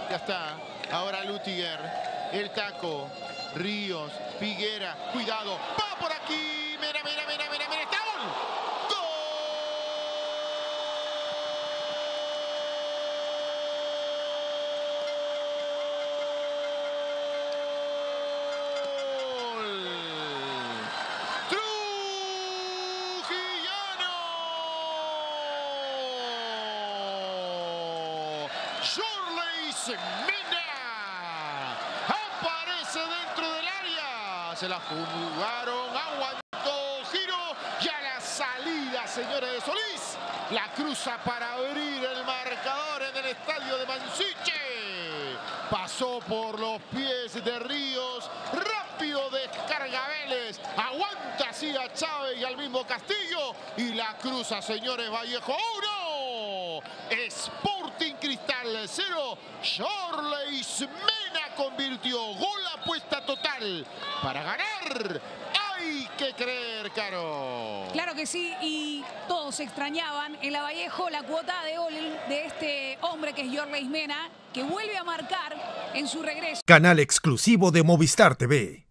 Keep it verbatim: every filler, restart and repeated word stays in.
Ya está. Ahora Lutiger. El taco. Ríos. Figuera. Cuidado. Va por aquí. Mira, mira, mira, mira, mira. ¡Está gol! Mena aparece dentro del área, se la jugaron, aguantó, giro y a la salida, señores de Solís, la cruza para abrir el marcador en el estadio de Mansiche, pasó por los pies de Ríos, rápido descarga Vélez, aguanta así a Chávez y al mismo Castillo y la cruza, señores, Vallejo uno, Sporting Cristal cero, Shorley Mena convirtió, gol apuesta total, para ganar hay que creer, Caro. Claro que sí, y todos extrañaban en la Vallejo la cuota de gol de este hombre que es Shorley Mena, que vuelve a marcar en su regreso. Canal exclusivo de Movistar T V.